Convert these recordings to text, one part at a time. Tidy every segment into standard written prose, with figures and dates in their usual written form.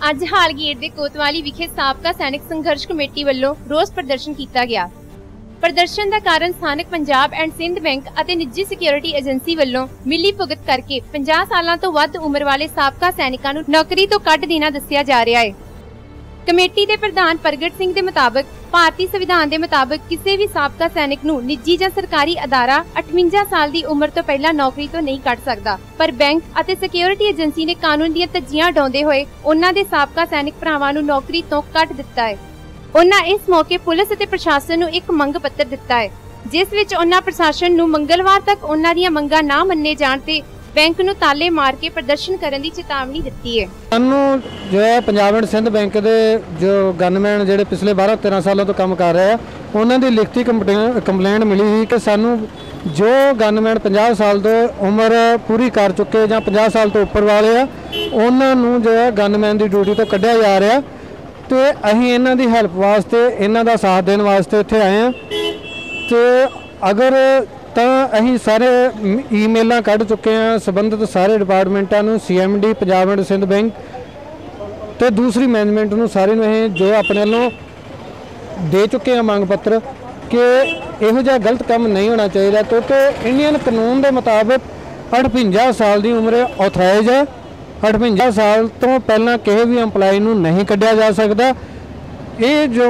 ਅੱਜ ਹਾਲਗੇਟ ਦੇ ਕੋਤਵਾਲੀ ਵਿਖੇ ਸਾਬਕਾ ਸੈਨਿਕ ਸੰਘਰਸ਼ ਕਮੇਟੀ ਵੱਲੋਂ ਰੋਸ ਪ੍ਰਦਰਸ਼ਨ ਕੀਤਾ ਗਿਆ। प्रदर्शन का कारण स्थानक पंजाब एंड सिंध बैंक ਅਤੇ निजी सिक्योरिटी एजेंसी ਵੱਲੋਂ मिली भुगत करके 50 सालों तो ਵੱਧ उम्र वाले साबका सैनिकों ਨੂੰ नौकरी तो ਕੱਢ देना दस्सिया जा रहा है। कमेटी के प्रधान प्रगट सिंह के मुताबिक भारतीय संविधान के मुताबिक किसी भी साबका सैनिक ਨੂੰ निजी ਜਾਂ सरकारी अदारा 58 साल की उम्र तो पहला नौकरी तो नहीं ਕੱਢ सकता, पर बैंक ਅਤੇ सिक्योरिटी एजेंसी ने कानून ਦੀਆਂ ਧੱਜੀਆਂ ਉਡਾਉਂਦੇ ਹੋਏ उन्हां दे साबका सैनिक ਭਰਾਵਾਂ ਨੂੰ नौकरी तो ਕੱਢ ਦਿੱਤਾ है। उन्हां इस मौके पुलिस ਅਤੇ प्रशासन ਨੂੰ एक मंग पत्र दिता है, जिस विच उन्हां प्रशासन ਨੂੰ मंगलवार तक उन्हां ਦੀਆਂ ਮੰਗਾਂ ना मन्ने जाण ते बैंक ਨੂੰ ताले मार के प्रदर्शन करने की चेतावनी दी है। सानू जो है पंजाब एंड सिंध बैंक के जो गनमैन जो पिछले 12-13 सालों तो काम कर रहे हैं, उन्होंने लिखती कंप्लेंट मिली थी कि सानू जो गनमैन 50 साल तो उम्र पूरी कर चुके या 50 साल तो उपर वाले आ, उन्होंने जो है गनमैन की ड्यूटी तो कढ़िया जा रहा, तो असीं इन्हां दी हेल्प वास्ते इन्हां दा साथ देने वास्ते इत्थे आए हैं। तो अगर तो असीं सारे ईमेलां कढ़ चुके हैं संबंधित सारे डिपार्टमेंटों नूं, CMD Punjab and Sindh bank तो दूसरी मैनेजमेंट नूं सारे नूं असीं जो अपने वालों दे चुके हैं मंग पत्र कि इहो जिहा गलत काम नहीं होना चाहिए, क्योंकि इंडियन कानून के मुताबिक 58 साल की उम्र ऑथराइज है। 58 साल तो पहला किसी भी एम्पलॉय नूं नहीं कढ़िया जा सकता। ये जो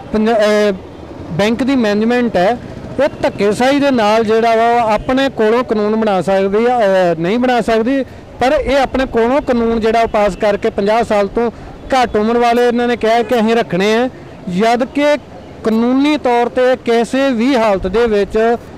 बैंक की मैनेजमेंट है ये धक्केशाही दे नाल जिहड़ा वा अपने कोलों कानून बना सकती नहीं बना सकती, पर ये अपने कोलों कानून जिहड़ा पास करके 50 साल तो घट उम्र वाले इन्होंने कहा कि असीं रखने हैं, जद कि कानूनी तौर पर किसी भी हालत दे विच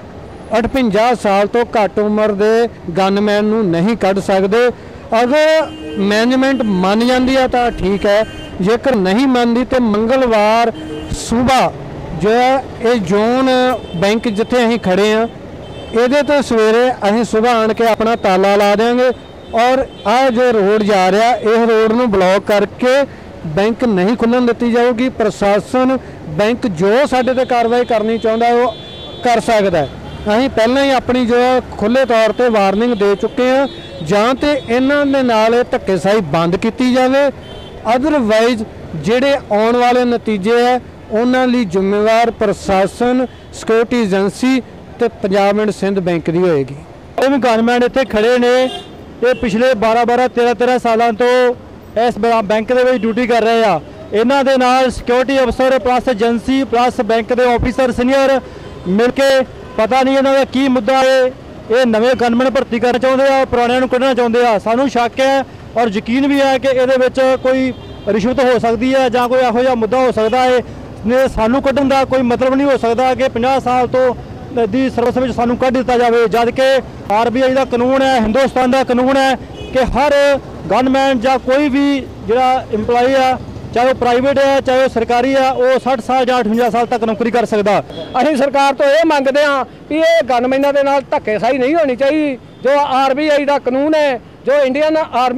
58 साल तो घट उम्र के गनमैन नूं नहीं कढ़ सकते। अगर मैनेजमेंट मान जाती है तो ठीक है, जेकर नहीं मानती तो मंगलवार सुबह जो है ये जोन बैंक जिथे असीं खड़े हैं ये तो सवेरे असीं सुबह आन के अपना ताला ला देंगे और आ जो रोड जा रहा इस रोड नूं ब्लॉक करके बैंक नहीं खुलन दी जाऊगी। प्रशासन बैंक जो साडे ते कार्रवाई करनी चाहुंदा है वो कर सकता है। असीं पहलां ही अपनी जो है खुले तौर पर वार्निंग दे चुके हैं, जां ते इन्हां दे नाल धक्केशाही बंद की जाए, अदरवाइज जिहड़े आउण वाले नतीजे है उन्हां लई जिम्मेवार प्रशासन, सिक्योरिटी एजेंसी ते पंजाब एंड सिंध बैंक की होएगी। ये गनमैन इत्थे खड़े ने, ये पिछले 12-12 13-13 सालों तो इस बैंक के ड्यूटी कर रहे हैं। इन्हां दे नाल सिक्योरिटी अफसर प्लस एजेंसी प्लस बैंक के ऑफिसर सीनियर मिल के पता नहीं इन्हां दा की मुद्दा है, ये नवे गनमैन भर्ती करना चाहते हैं, पुराने को कढ़ना चाहते हैं। सानू शक है और यकीन भी है कि ये कोई रिश्वत हो सकती है या कोई इहो जिहा मुद्दा हो सकता है, सानू कढ़न का कोई मतलब नहीं हो सकता कि 50 साल तो दी सर्विस में सानू कढ़ दिता जाए, जबकि RBI का कानून है, हिंदुस्तान का कानून है कि हर गनमैन या कोई भी जिहड़ा इंपलॉई है, चाहे वो प्राइवेट है चाहे वो सरकारी है, वो 60 साल या 58 साल तक नौकरी कर सकता। असीं सरकार तो ये मंगते हैं कि ये गनमैनां दे नाल धक्केशाही नहीं होनी चाहिए। जो RBI का कानून है, जो इंडियन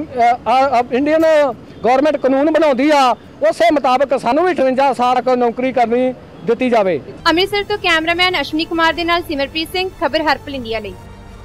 गवर्नमेंट कानून बनाउंदी आ, उस मुताबिक सानू भी 58 साल तक नौकरी करनी दी जाए। अमृतसर तो कैमरामैन अश्विनी कुमार दे नाल सिमरप्रीत सिंह, खबर हरपल इंडिया लई।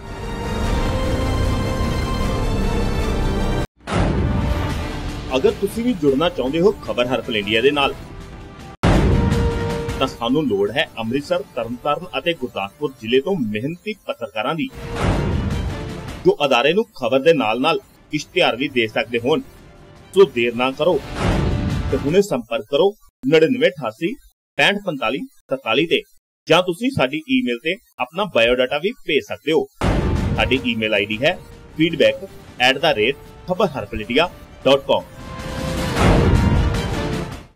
अगर तुसी भी जुड़ना चाहते हो खबर हरपल इंडिया दे नाल तां सानू लोड़ है अमृतसर, तरनताਰਨ ਅਤੇ ਗੁਰਦਾਸਪੁਰ ਜ਼ਿਲ੍ਹੇ ਤੋਂ ਮਿਹਨਤੀ ਪੱਤਰਕਾਰਾਂ ਦੀ जो अदारे नूं खबर दे नाल-नाल इश्तिहार भी दे सकते होण। सो देर ना करो ते हुणे संपर्क करो 9988 6545 43 ते जां तुसी साडी ईमेल ते अपना बायोडाटा भी भेज सकते हो। साडी ईमेल आईडी है feedback@khabarharpalindia.com।